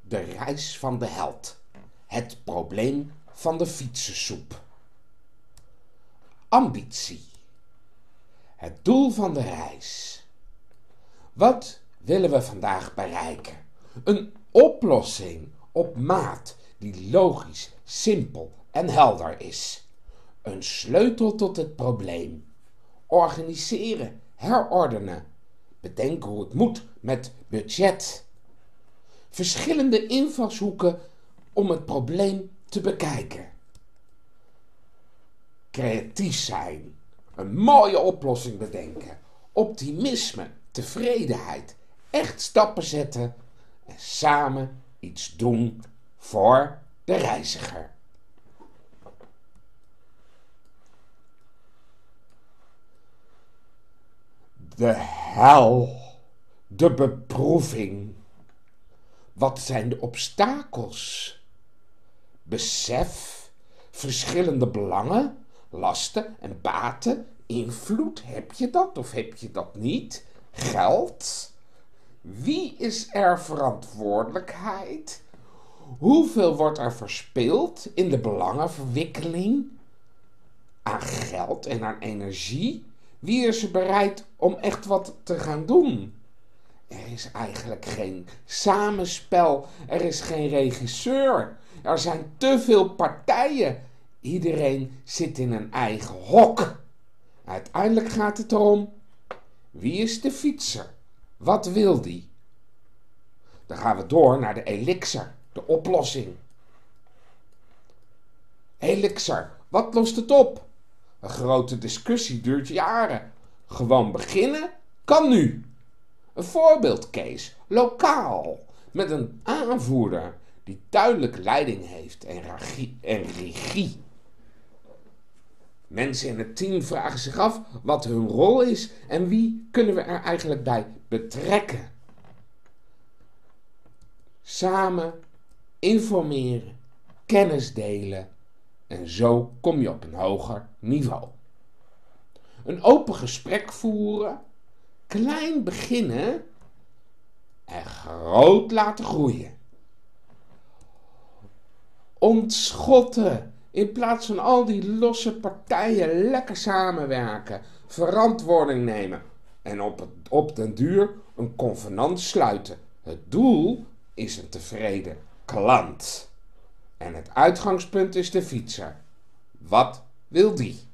De reis van de held. Het probleem van de fietsensoep. Ambitie. Het doel van de reis. Wat willen we vandaag bereiken? Een oplossing op maat die logisch, simpel en helder is. Een sleutel tot het probleem. Organiseren, herordenen. Bedenken hoe het moet met budget. Verschillende invalshoeken om het probleem te bekijken. Creatief zijn. Een mooie oplossing bedenken. Optimisme, tevredenheid. Echt stappen zetten. En samen iets doen voor de reiziger. De hel. De beproeving. Wat zijn de obstakels? Besef, verschillende belangen, lasten en baten, invloed, heb je dat of heb je dat niet? Geld? Wie is er verantwoordelijkheid? Hoeveel wordt er verspild in de belangenverwikkeling? Aan geld en aan energie? Wie is er bereid om echt wat te gaan doen? Er is eigenlijk geen samenspel. Er is geen regisseur. Er zijn te veel partijen. Iedereen zit in een eigen hok. Uiteindelijk gaat het erom: wie is de fietser? Wat wil die? Dan gaan we door naar de elixir, de oplossing. Elixir, wat lost het op? Een grote discussie duurt jaren. Gewoon beginnen kan nu. Een voorbeeldcase, lokaal, met een aanvoerder die duidelijk leiding heeft en regie. Mensen in het team vragen zich af wat hun rol is en wie kunnen we er eigenlijk bij betrekken. Samen informeren, kennis delen en zo kom je op een hoger niveau. Een open gesprek voeren, klein beginnen en groot laten groeien. Ontschotten. In plaats van al die losse partijen lekker samenwerken. Verantwoording nemen. En op den duur een convenant sluiten. Het doel is een tevreden klant. En het uitgangspunt is de fietser. Wat wil die?